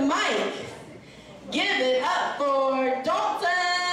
mic. Give it up for Dalton.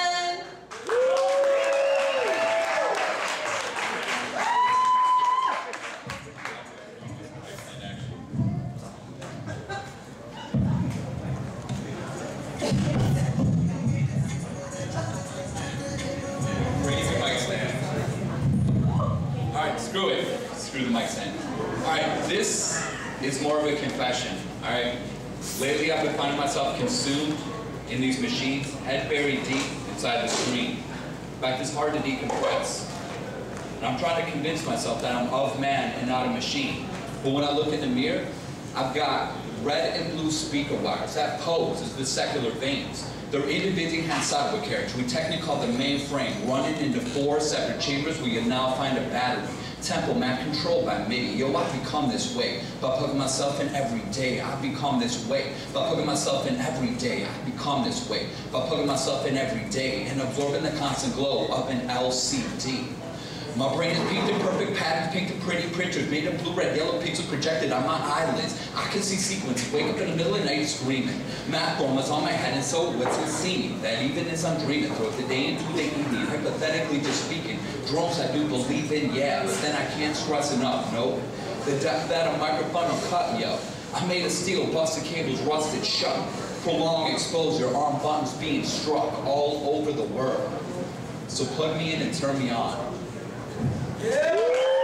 Alright, screw it. Screw the mic stand. Alright, this is more of a confession. Alright, lately I've been finding myself consumed in these machines, head buried deep inside the screen. In fact, it's hard to decompress. And I'm trying to convince myself that I'm of man and not a machine. But when I look in the mirror, I've got red and blue speaker wires. That pose is the secular veins. They're individuating inside of a carriage. We technically call the mainframe, running into 4 separate chambers where you now find a battery. Tempo map controlled by MIDI. Yo, I've become this way. By plugging myself in every day, I've become this way. By plugging myself in every day, I've become this way. By plugging myself in every day and absorbing the constant glow of an LCD. My brain is peaked in perfect patterns, painted pretty pictures, made of blue, red, yellow pixels projected on my eyelids. I can see sequences, wake up in the middle of the night screaming. Math formulas on my head, and so what's it seeming? That even as I'm dreaming throughout the day into the evening, hypothetically just speaking, drones I do believe in, yeah, but then I can't stress enough, no. The depth that a microphone will cut me up. I made of steel, busted cables, rusted shut. Prolonged exposure, arm buttons being struck all over the world. So plug me in and turn me on. Yeah.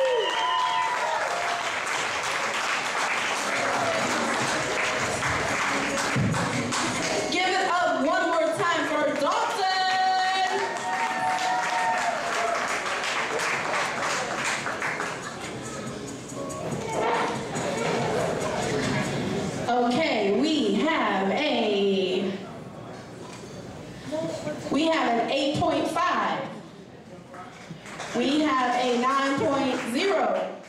Give it up one more time for Dalton. Okay, we have an 8.5. We have a 9.0.